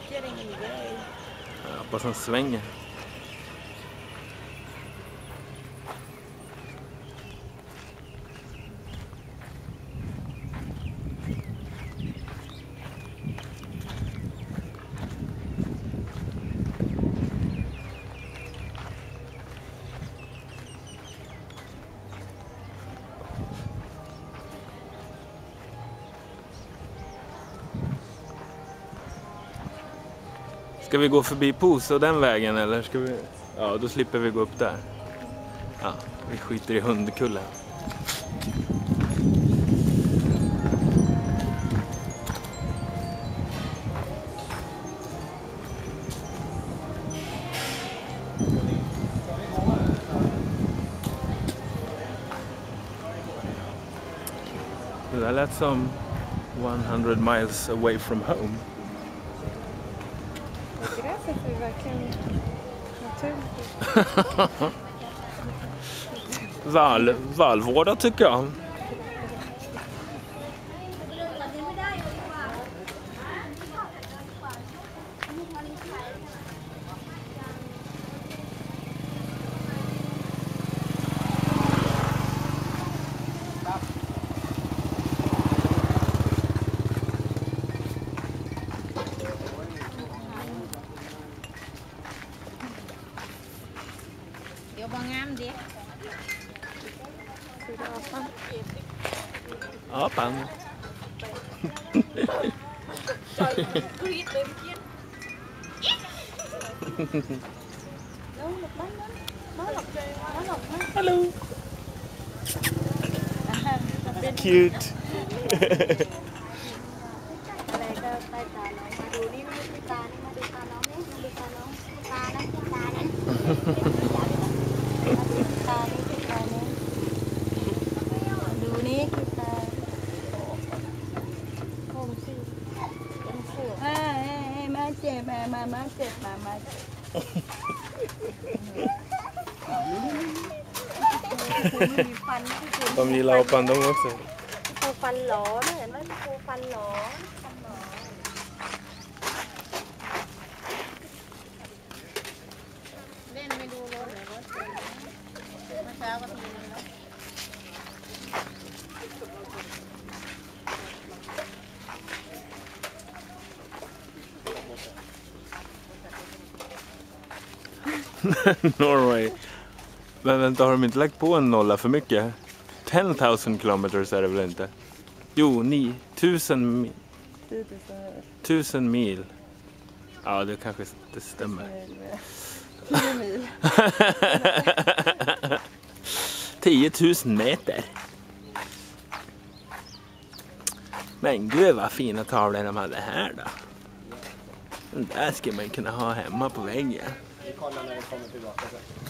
Ja, hoppas han svänger. Ska vi gå förbi Pooh och den vägen eller ska vi... Ja, då slipper vi gå upp där. Ja, vi skiter i hundkullen. Det där lät som 100 miles away from home. Gräset är verkligen naturligt. Valvårda tycker jag. Apan. Hello. Cute. De gillar apan de också. Côฟันหลอนะเห็นไหมcôฟันหลอเล่นไม่ดูรถเลยรถเมื่อเช้าก็ทีนึงแล้ว Norway. Men vänta, har de inte lagt på en nolla för mycket? 10,000 kilometers är det väl inte? Jo, 1000 mil. 1000 mil. Ja, det kanske inte stämmer. 10 mil. 10 000 meter. Men gud vad fina tavlor de hade här då. Den där ska man kunna ha hemma på väggen. Vi kollar när vi kommer tillbaka sen.